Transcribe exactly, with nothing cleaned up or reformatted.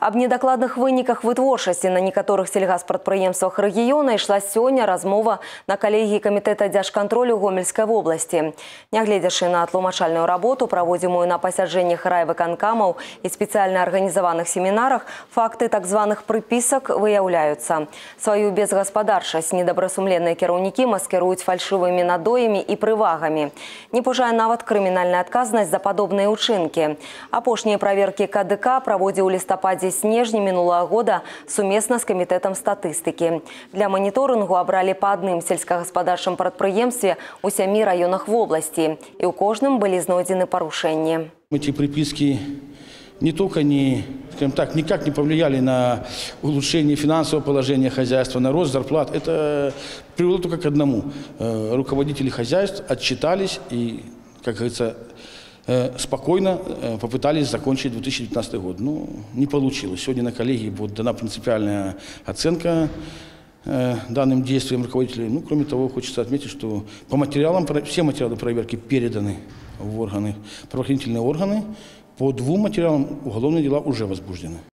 Аб недакладных выніках вытворчасці на некаторых сельгаспрадпрыемствах рэгіёна ішла сёння размова на калегіі камітэта дзяржкантролю Гомельскай вобласці. Нягледзячы на тлумачальную работу, праводзімую на пасяджэннях райвыканкамаў і спецыяльна арганізаваных семінарах, факты так званых прыпісак выяўляюцца. Сваю безгаспадарчасць недобрасумленныя кіраўнікі маскіруюць фальшывымі надоямі і прывагамі. Не пужае нават крымінальная адказнасць за падобныя ўчынкі. Апошнія праверкі ка дэ ка праводзіў у лістападзе снежня мінулага года сумесна з камітэтам статыстыкі. Для маніторынгу абралі па адным сельскагаспадарчым прадпрыемстве ў сямі раёнах вобласці, і ў кожным былі знойдзены парушэнні. Эти приписки не только не, скажем так, никак не повлияли на улучшение финансового положения хозяйства, на рост зарплат. Это привело только к одному. Руководители хозяйств отчитались и, как говорится, спокойно попытались закончить две тысячи девятнадцатый год. Но не получилось. Сегодня на коллегии будет дана принципиальная оценка данным действиям руководителей. Ну, кроме того, хочется отметить, что по материалам, все материалы проверки переданы в органы, правоохранительные органы. По двум материалам уголовные дела уже возбуждены.